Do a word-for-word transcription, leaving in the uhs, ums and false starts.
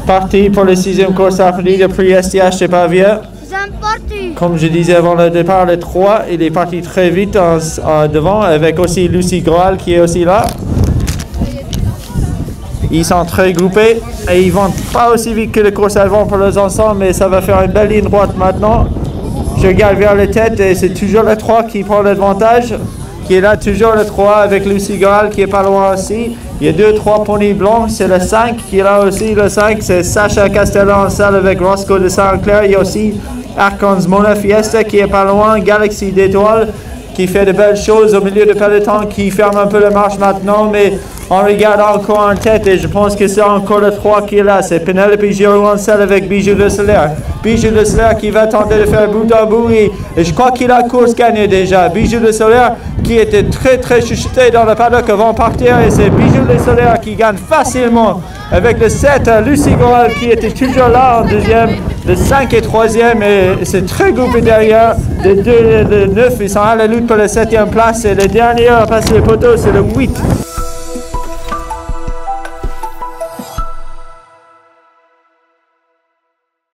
parti pour le sixième course après de prix S T H de Pavia. Comme je disais avant le départ, le trois, il est parti très vite en, en devant, avec aussi Lucie Groal qui est aussi là. Ils sont très groupés et ils vont pas aussi vite que le course avant pour les ensembles, mais ça va faire une belle ligne droite maintenant. Je regarde vers la tête et c'est toujours le trois qui prend l'avantage, qui est là toujours le trois avec Lucie Groal qui est pas loin aussi. Il y a deux, trois ponies blancs, c'est le cinq qui est là aussi. Le cinq, c'est Sacha Castellan en salle avec Roscoe de Saint-Clair. Il y a aussi Arkans Mona Fiesta qui est pas loin, Galaxy d'étoiles qui fait de belles choses au milieu de peloton, qui ferme un peu la marche maintenant, mais on regarde encore en tête et je pense que c'est encore le trois qui est là. C'est Penelope Giraud en salle avec Bijou Le Solaire. Bijou Le Solaire qui va tenter de faire bout en bout et, et je crois qu'il a course gagnée déjà. Bijou Le Solaire qui était très très chuchoté dans le paddock avant de partir et c'est Bijou Le Solaire qui gagne facilement avec le sept, Lucie Groal qui était toujours là en deuxième, le cinq et troisième et c'est très groupé derrière. Le deux et le neuf, ils sont à la lutte pour la septième place et le dernier à passer le poteau, c'est le huit.